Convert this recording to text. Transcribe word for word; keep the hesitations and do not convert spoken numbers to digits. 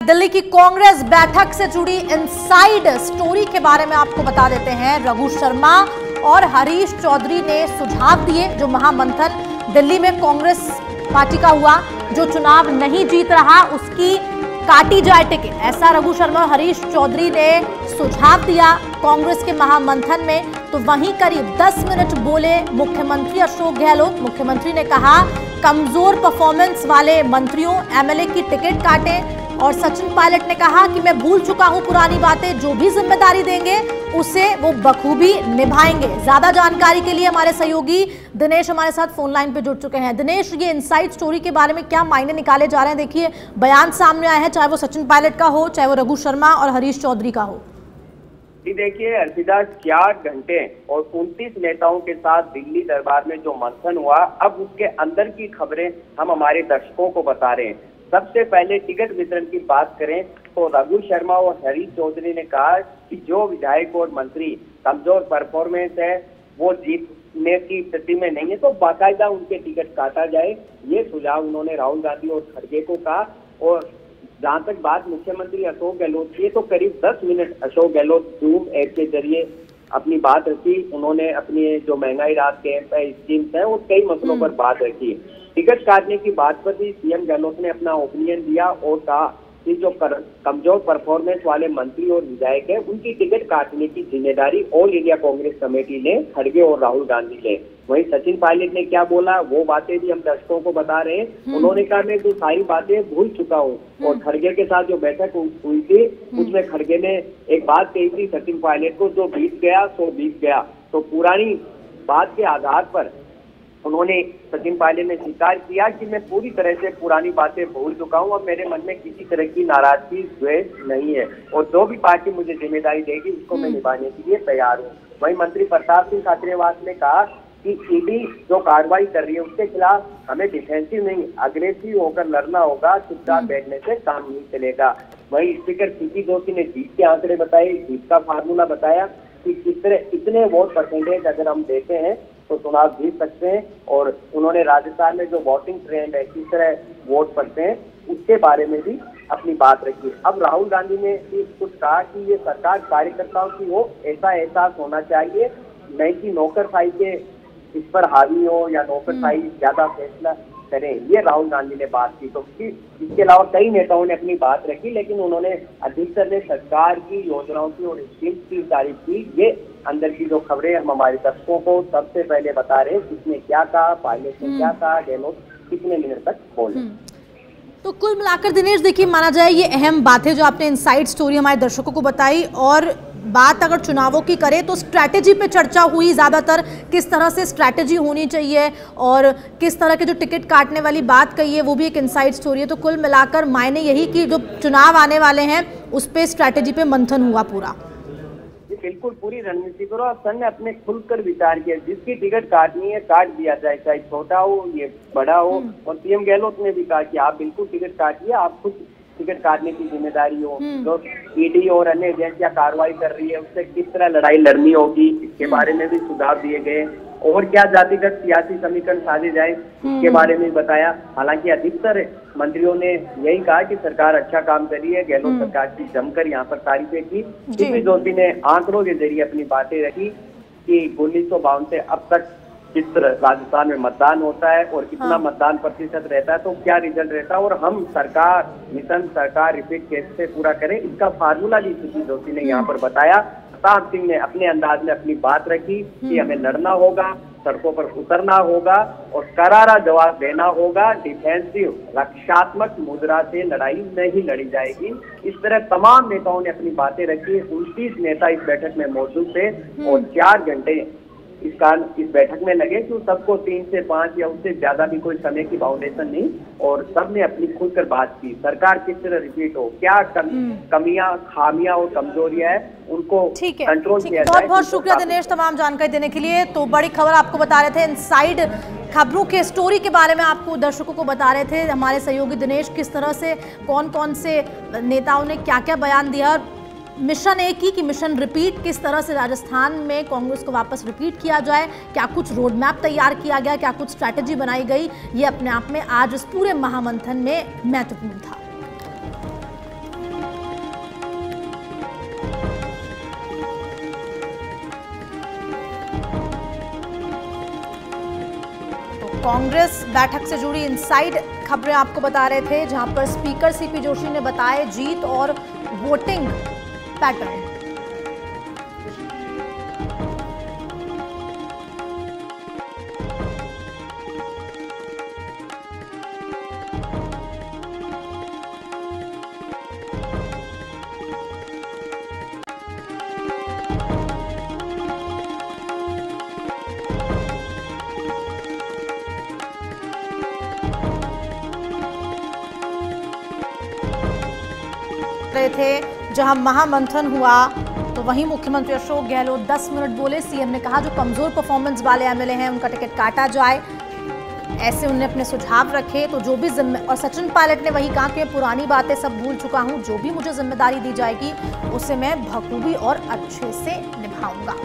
दिल्ली की कांग्रेस बैठक से जुड़ी इनसाइड स्टोरी के बारे में आपको बता देते हैं। रघु शर्मा और हरीश चौधरी ने सुझाव दिए। जो महामंथन दिल्ली में कांग्रेस पार्टी का हुआ, जो चुनाव नहीं जीत रहा उसकी काटी जाए टिकट, ऐसा रघु शर्मा और हरीश चौधरी ने सुझाव दिया कांग्रेस के महामंथन में। तो वहीं करीब दस मिनट बोले मुख्यमंत्री अशोक गहलोत। मुख्यमंत्री ने कहा कमजोर परफॉर्मेंस वाले मंत्रियों एमएलए की टिकट काटें। और सचिन पायलट ने कहा कि मैं भूल चुका हूं पुरानी बातें, जो भी जिम्मेदारी देंगे उसे वो बखूबी निभाएंगे। ज्यादा जानकारी के लिए हमारे सहयोगी दिनेश हमारे साथ फोन लाइन पे जुड़ चुके हैं। दिनेश, ये इनसाइड स्टोरी के बारे में क्या मायने निकाले जा रहे हैं? देखिए, बयान सामने आया है, चाहे वो सचिन पायलट का हो, चाहे वो रघु शर्मा और हरीश चौधरी का हो। जी देखिए अर्पिता, चार घंटे और उनतीस नेताओं के साथ दिल्ली दरबार में जो मंथन हुआ, अब उसके अंदर की खबरें हम हमारे दर्शकों को बता रहे हैं। सबसे पहले टिकट वितरण की बात करें तो रघु शर्मा और हरीश चौधरी ने कहा कि जो विधायक और मंत्री कमजोर परफॉर्मेंस है, वो जीतने की स्थिति में नहीं है, तो बाकायदा उनके टिकट काटा जाए। ये सुझाव उन्होंने राहुल गांधी और खड़गे को कहा। और जहां तक बात मुख्यमंत्री अशोक गहलोत की, तो करीब दस minute Ashok Gehlot Zoom app के जरिए अपनी बात रखी। उन्होंने अपनी जो महंगाई राहत कैंप है, स्कीम्स है, और कई मसलों पर बात रखी। टिकट काटने की बात पर भी सीएम गहलोत ने अपना ओपिनियन दिया और कहा कि जो कमजोर परफॉर्मेंस वाले मंत्री और विधायक है, उनकी टिकट काटने की जिम्मेदारी ऑल इंडिया कांग्रेस कमेटी ने, खड़गे और राहुल गांधी ने। वहीं सचिन पायलट ने क्या बोला, वो बातें भी हम दर्शकों को बता रहे हैं। उन्होंने कहा मैं तो सारी बातें भूल चुका हूँ। और खड़गे के साथ जो बैठक हुई थी उसमें खड़गे ने एक बात कही थी सचिन पायलट को, जो बीत गया सो बीत गया। तो पुरानी बात के आधार पर उन्होंने सचिन पायलट ने स्वीकार किया कि मैं पूरी तरह से पुरानी बातें भूल चुका हूं और मेरे मन में किसी तरह की नाराजगी द्वेष नहीं है, और जो भी पार्टी मुझे जिम्मेदारी देगी उसको मैं निभाने के लिए तैयार हूं। वहीं मंत्री प्रताप सिंह खाचरियावास ने कहा कि ईडी जो कार्रवाई कर रही है उसके खिलाफ हमें डिफेंसिव नहीं, अग्रेसिव होकर लड़ना होगा। चुपचाप बैठने से काम नहीं चलेगा। वहीं स्पीकर सीपी जोशी ने जीत के आंकड़े बताए, जीत का फार्मूला बताया कि किस तरह इतने वोट परसेंटेज अगर हम देते हैं तो चुनाव जीत सकते हैं। और उन्होंने राजस्थान में जो वोटिंग ट्रेंड है, किस तरह वोट पड़ते हैं, उसके बारे में भी अपनी बात रखी। अब राहुल गांधी ने भी कुछ कहा कि ये सरकार कार्यकर्ताओं की हो, ऐसा एहसास होना चाहिए, नहीं कि नौकरशाही के इस पर हावी हो या नौकरशाही ज्यादा फैसला करें। ये राहुल गांधी ने बात की। तो इसके अलावा कई नेताओं ने अपनी बात रखी, लेकिन उन्होंने अधिकतर ने सरकार की योजनाओं की और स्कीम्स की तारीफ की। ये अंदर की जो खबरें हम हमारे दर्शकों को सबसे पहले बता रहे हैं, किसने क्या कहा, पायलट ने क्या कहा, गहलोत कितने मिनट तक बोले। तो कुल मिलाकर दिनेश, देखिए, माना जाए ये अहम बात है जो आपने इनसाइड स्टोरी हमारे दर्शकों को बताई। और बात अगर चुनावों की करें तो स्ट्रैटेजी पे चर्चा हुई ज़्यादातर, किस तरह से स्ट्रैटेजी होनी चाहिए और किस तरह के जो टिकट काटने वाली बात कही है वो भी एक इनसाइड स्टोरी है। तो कुल मिलाकर मायने यही कि जो चुनाव आने वाले हैं उस पर स्ट्रैटेजी पे मंथन हुआ पूरा। बिल्कुल पूरी रणनीति पर और संघ ने अपने खुलकर विचार किया, जिसकी टिकट काटनी है काट दिया जाए, चाहे छोटा हो ये बड़ा हो। और सीएम गहलोत ने भी कहा कि आप बिल्कुल टिकट काटिए, आप खुद टिकट काटने की जिम्मेदारी हो। जो ईडी और अन्य एजेंसियां कार्रवाई कर रही है उससे किस तरह लड़ाई लड़नी होगी, इसके बारे में भी सुझाव दिए गए। और क्या जातिगत सियासी समीकरण साधे जाए, इसके बारे में बताया। हालांकि अधिकतर मंत्रियों ने यही कहा कि सरकार अच्छा काम कर रही है। गहलोत सरकार की जमकर यहाँ पर तारीफें की। सीपी जोशी ने आंकड़ों के जरिए अपनी बातें रखी कि उन्नीस सौ बावन से अब तक किस तरह राजस्थान में मतदान होता है और कितना हाँ। मतदान प्रतिशत रहता है, तो क्या रिजल्ट रहता है, और हम सरकार मिशन सरकार रिपीट कैसे पूरा करें, इसका फार्मूला भी सीपी जोशी ने यहाँ पर बताया। प्रताप सिंह ने अपने अंदाज में अपनी बात रखी कि हमें लड़ना होगा, सड़कों पर उतरना होगा और करारा जवाब देना होगा। डिफेंसिव रक्षात्मक मुद्रा से लड़ाई नहीं लड़ी जाएगी। इस तरह तमाम नेताओं ने अपनी बातें रखी। उनतीस नेता इस बैठक में मौजूद थे और चार घंटे इस कारण इस बैठक में लगे कि सबको तीन से पांच या उससे ज्यादा भी कोई समय की बाउंडेशन नहीं, और सबने अपनी खुलकर बात की। सरकार किस तरह रिपीट हो, क्या कम, कमियां खामियां और कमजोरियां है, उनको कंट्रोल किया जाए। बहुत बहुत शुक्रिया दिनेश तमाम जानकारी देने के लिए। तो बड़ी खबर आपको बता रहे थे, इनसाइड खबरों के स्टोरी के बारे में आपको दर्शकों को बता रहे थे हमारे सहयोगी दिनेश, किस तरह से कौन कौन से नेताओं ने क्या क्या बयान दिया। मिशन एक ही कि मिशन रिपीट, किस तरह से राजस्थान में कांग्रेस को वापस रिपीट किया जाए, क्या कुछ रोड मैप तैयार किया गया, क्या कुछ स्ट्रैटेजी बनाई गई, ये अपने आप में आज इस पूरे महामंथन में महत्वपूर्ण था। कांग्रेस बैठक से जुड़ी इनसाइड खबरें आपको बता रहे थे, जहां पर स्पीकर सीपी जोशी ने बताए जीत और वोटिंग पैटर्न। रहे थे जहां महामंथन हुआ तो वहीं मुख्यमंत्री अशोक गहलोत दस मिनट बोले। सीएम ने कहा जो कमजोर परफॉर्मेंस वाले एमएलए हैं उनका टिकट काटा जाए, ऐसे उन्होंने अपने सुझाव रखे। तो जो भी जिम्मे और सचिन पायलट ने वही कहा कि मैं पुरानी बातें सब भूल चुका हूं, जो भी मुझे जिम्मेदारी दी जाएगी उसे मैं बखूबी और अच्छे से निभाऊंगा।